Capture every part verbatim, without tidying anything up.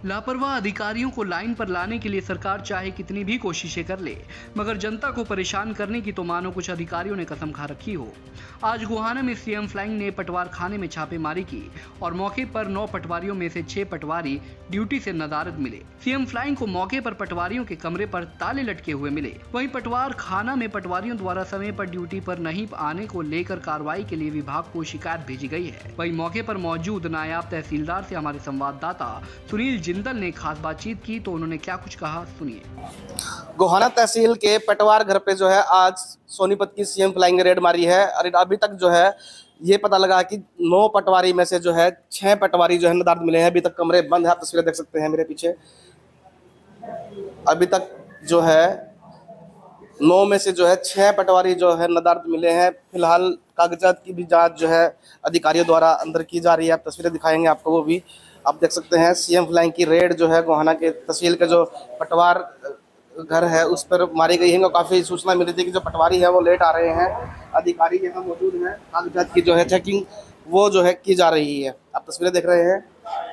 लापरवाह अधिकारियों को लाइन पर लाने के लिए सरकार चाहे कितनी भी कोशिशें कर ले, मगर जनता को परेशान करने की तो मानो कुछ अधिकारियों ने कसम खा रखी हो। आज गोहाना में सीएम फ्लाइंग ने पटवार खाने में छापेमारी की और मौके पर नौ पटवारियों में से छह पटवारी ड्यूटी से नदारद मिले। सीएम फ्लाइंग को मौके पर पटवारियों के कमरे पर ताले लटके हुए मिले। वहीं पटवार खाना में पटवारियों द्वारा समय पर ड्यूटी पर नहीं आने को लेकर कार्रवाई के लिए विभाग को शिकायत भेजी गई है। वहीं मौके पर मौजूद नायब तहसीलदार से हमारे संवाददाता सुनील जिंदल ने खास बातचीत की, तो उन्होंने क्या कुछ कहा सुनिए। गोहाना तहसील के पटवार घर पे जो है आज सोनीपत की सीएम फ्लाइंग रेड मारी है और अभी तक जो है ये पता लगा कि नौ पटवारी में से जो है छह पटवारी जो है नदारद मिले हैं। अभी तक कमरे बंद है, आप तस्वीरें देख सकते हैं मेरे पीछे। अभी तक जो है नौ में से जो है छह पटवारी जो है नदारद मिले हैं। फिलहाल कागजात की भी जांच जो है अधिकारियों द्वारा अंदर की जा रही है। आप तस्वीरें दिखाएंगे आपको, वो भी आप देख सकते हैं। सीएम फ्लाइंग की रेड जो है गोहाना के तहसील का जो पटवार घर है उस पर मारी गई है। काफ़ी सूचना मिली थी कि जो पटवारी है वो लेट आ रहे हैं। अधिकारी यहाँ मौजूद हैं, कागजात की जो है चेकिंग वो जो है की जा रही है। आप तस्वीरें देख रहे हैं।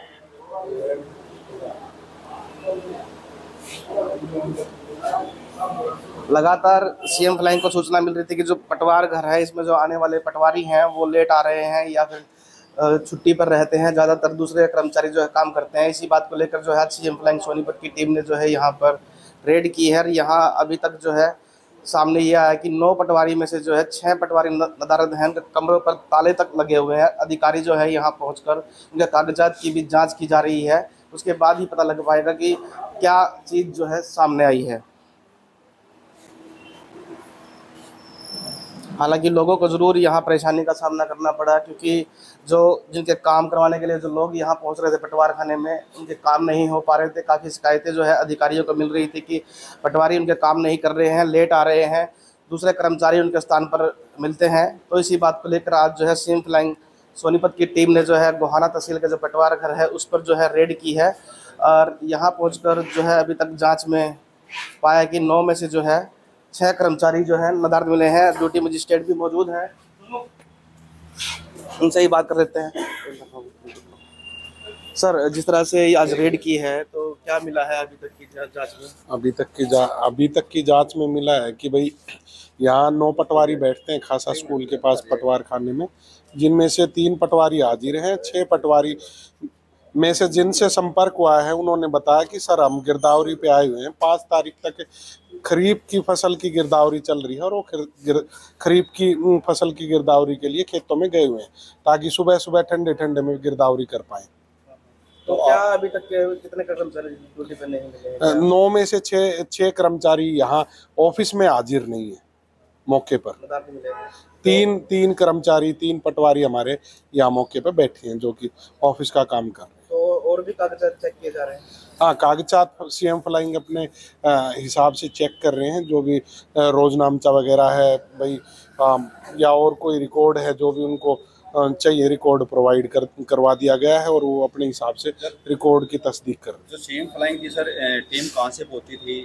लगातार सीएम फ्लाइंग को सूचना मिल रही थी कि जो पटवार घर है इसमें जो आने वाले पटवारी हैं वो लेट आ रहे हैं या फिर छुट्टी पर रहते हैं। ज़्यादातर दूसरे कर्मचारी जो है काम करते हैं। इसी बात को लेकर जो है सीएम फ्लाइंग सोनीपत की टीम ने जो है यहाँ पर रेड की है। यहाँ अभी तक जो है सामने ये आया कि नौ पटवारी में से जो है छह पटवारी नदारद हैं। कमरों पर ताले तक लगे हुए हैं। अधिकारी जो है यहाँ पहुँचकर उनके कागजात की भी जाँच की जा रही है। उसके बाद ही पता लग पाएगा कि क्या चीज़ जो है सामने आई है। हालांकि लोगों को ज़रूर यहाँ परेशानी का सामना करना पड़ा, क्योंकि जो जिनके काम करवाने के लिए जो लोग यहाँ पहुँच रहे थे पटवार खाने में, उनके काम नहीं हो पा रहे थे। काफ़ी शिकायतें जो है अधिकारियों को मिल रही थी कि पटवारी उनके काम नहीं कर रहे हैं, लेट आ रहे हैं, दूसरे कर्मचारी उनके स्थान पर मिलते हैं। तो इसी बात को लेकर आज जो है सीएम फ्लाइंग सोनीपत की टीम ने जो है गोहाना तहसील का जो पटवार घर है उस पर जो है रेड की है। और यहाँ पहुँच कर जो है अभी तक जाँच में पाया कि नौ में से जो है छह कर्मचारी जो है नदारद मिले हैं। ड्यूटी मजिस्ट्रेट भी मौजूद है, उनसे ही बात कर लेते हैं। सर, जिस तरह से आज रेड की है तो क्या मिला है अभी तक की जांच में? अभी तक की जा अभी तक की जांच में मिला है कि भाई यहाँ नौ पटवारी बैठते हैं खासा स्कूल के पास पटवार खाने में, जिनमें से तीन पटवारी हाजिर हैं। छह पटवारी में से जिनसे संपर्क हुआ है उन्होंने बताया कि सर हम गिरदावरी पे आए हुए हैं। पाँच तारीख तक खरीफ की फसल की गिरदावरी चल रही है और वो खरीफ की फसल की गिरदावरी के लिए खेतों में गए हुए हैं ताकि सुबह सुबह ठंडे ठंडे में गिरदावरी कर पाएं। तो क्या अभी तक कितने कर्मचारी ड्यूटी पे नहीं मिले? नौ में से छः छः कर्मचारी यहाँ ऑफिस में हाजिर नहीं है मौके पर। तीन तीन कर्मचारी तीन पटवारी हमारे यहाँ मौके पर बैठे हैं जो कि ऑफिस का काम कर रहे हैं। तो और भी कागजात चेक किए जा रहे हैं? हाँ, कागजात सीएम फ्लाइंग अपने हिसाब से चेक कर रहे हैं। जो भी रोजनामचा वगैरह है भाई आ, या और कोई रिकॉर्ड है जो भी उनको चाहिए रिकॉर्ड प्रोवाइड कर करवा दिया गया है और वो अपने हिसाब से रिकॉर्ड की तस्दीक कर रहे हैं। जो सीएम फ्लाइंग की सर टीम कहाँ से पहुंची थी?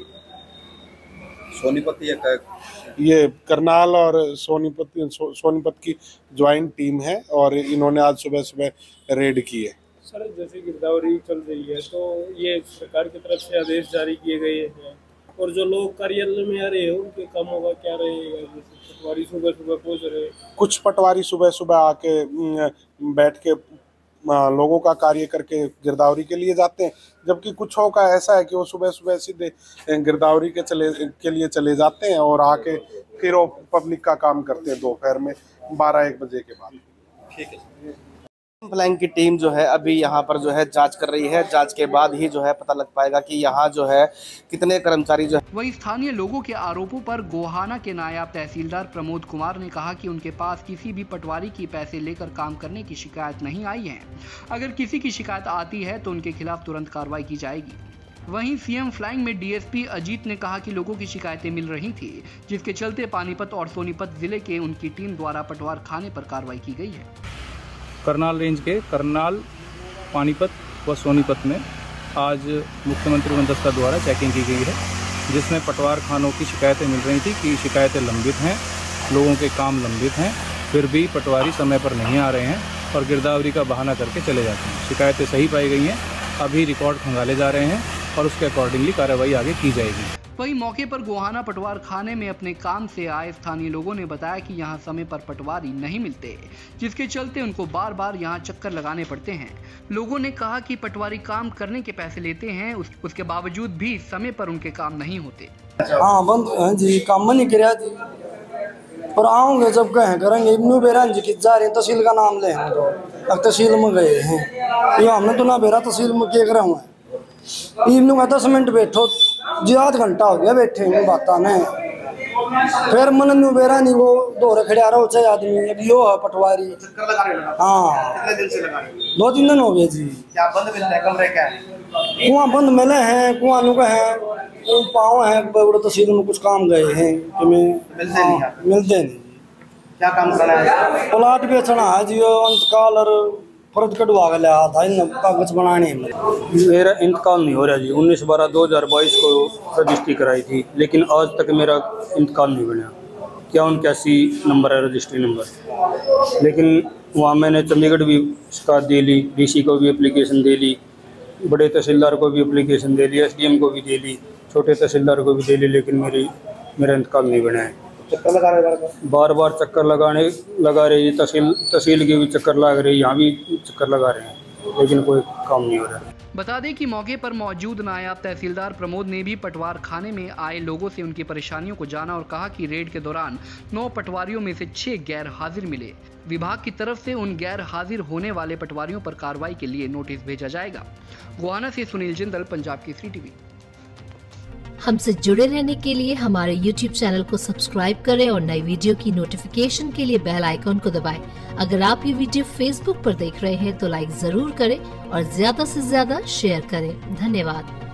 सोनीपत या ये करनाल और सोनीपत सो, सोनीपत की ज्वाइंट टीम है और इन्होंने आज सुबह सुबह रेड की है। सर, जैसे गिरदावरी चल रही है तो ये सरकार की तरफ से आदेश जारी किए गए हैं और जो लोग कार्यालय में आ रहे हैं उनके कामों का क्या रहेगा? जैसे पटवारी सुबह सुबह पहुँच रहे हैं, कुछ पटवारी सुबह सुबह आके बैठ के लोगों का कार्य करके गिरदावरी के लिए जाते हैं, जबकि कुछों का ऐसा है कि वो सुबह सुबह सीधे गिरदावरी के चले के लिए चले जाते हैं और आके फिर वो पब्लिक का काम करते हैं दोपहर में बारह एक बजे के बाद। ठीक है। फ्लाइंग की टीम जो है अभी यहाँ पर जो है जांच कर रही है। जांच के बाद ही जो है पता लग पाएगा कि यहाँ जो है कितने कर्मचारी जो है। वहीं स्थानीय लोगों के आरोपों पर गोहाना के नायब तहसीलदार प्रमोद कुमार ने कहा कि उनके पास किसी भी पटवारी की पैसे लेकर काम करने की शिकायत नहीं आई है। अगर किसी की शिकायत आती है तो उनके खिलाफ तुरंत कार्रवाई की जाएगी। वहीं सीएम फ्लाइंग में डीएसपी अजीत ने कहा कि लोगों की शिकायतें मिल रही थी, जिसके चलते पानीपत और सोनीपत जिले के उनकी टीम द्वारा पटवार खाने पर कार्रवाई की गई है। करनाल रेंज के करनाल, पानीपत व सोनीपत में आज मुख्यमंत्री मंदसौर द्वारा चेकिंग की गई है, जिसमें पटवार खानों की शिकायतें मिल रही थी कि शिकायतें लंबित हैं, लोगों के काम लंबित हैं, फिर भी पटवारी समय पर नहीं आ रहे हैं और गिरदावरी का बहाना करके चले जाते हैं। शिकायतें सही पाई गई हैं अभी रिकॉर्ड खंगाले जा रहे हैं और उसके अकॉर्डिंगली कार्रवाई आगे की जाएगी। वहीं मौके पर गोहाना पटवार खाने में अपने काम से आए स्थानीय लोगों ने बताया कि यहां समय पर पटवारी नहीं मिलते, जिसके चलते उनको बार बार यहां चक्कर लगाने पड़ते हैं। लोगों ने कहा कि पटवारी काम करने के पैसे लेते हैं, उस, उसके बावजूद भी समय पर उनके काम नहीं होते। हाँ बंद हाँ जी, काम नहीं कराया जी, पर आओगे जब कहें करेंगे। इब्नू बेरा जी की जा रहे तहसील का नाम ले हम तो अब तहसील में गए हैं, ये हमने तो ना बेरा तहसील में क्या करा हुआ है। इब्नू का दस मिनट बैठो जी, आध घंटा हो गया बैठे हुए बात ने, फिर मन नू बेरा नहीं वो दो खड़े आ रहा चाहे आदमी अब यो है पटवारी। हाँ दो तीन दिन हो गए जी। क्या बंद मिलते हैं कमरे क्या है? कुआं बंद मिले हैं, कुआं नु है पाँव है बड़े तहसील में कुछ काम गए हैं कि मिलते नहीं है। मिलते नहीं। क्या काम करना है? प्लाट बेचना है जी, अंतकाल और फर्ज कटवा के लिया था इन कागज बनाने में। मेरा इंतकाल नहीं हो रहा जी। उन्नीस बारह दो हज़ार बाईस को रजिस्ट्री कराई थी, लेकिन आज तक मेरा इंतकाल नहीं बना। क्या उनक्यासी नंबर है रजिस्ट्री नंबर, लेकिन वहाँ मैंने चंडीगढ़ भी शिकायत दे ली, डीसी को भी एप्लीकेशन दे ली, बड़े तहसीलदार को भी एप्लीकेशन दे ली, एसडीएम को भी दे ली, छोटे तहसीलदार को भी दे ली, लेकिन मेरी मेरा इंतकाल नहीं बना है। चक्कर लगा रहे बार बार चक्कर लगाने लगा रहे हैं, तहसील तहसील की भी चक्कर लगा रही है, यहाँ भी चक्कर लगा रहे हैं, लेकिन कोई काम नहीं हो रहा है। बता दें कि मौके पर मौजूद नायब तहसीलदार प्रमोद ने भी पटवार खाने में आए लोगों से उनकी परेशानियों को जाना और कहा कि रेड के दौरान नौ पटवारियों में से छह गैर हाजिर मिले। विभाग की तरफ से उन गैर हाजिर होने वाले पटवारियों पर कार्रवाई के लिए नोटिस भेजा जाएगा। गोहाना से सुनील जिंदल, पंजाब केसरी टीवी। हमसे जुड़े रहने के लिए हमारे यूट्यूब चैनल को सब्सक्राइब करें और नई वीडियो की नोटिफिकेशन के लिए बेल आइकॉन को दबाएं। अगर आप ये वीडियो फेसबुक पर देख रहे हैं तो लाइक जरूर करें और ज्यादा से ज्यादा शेयर करें। धन्यवाद।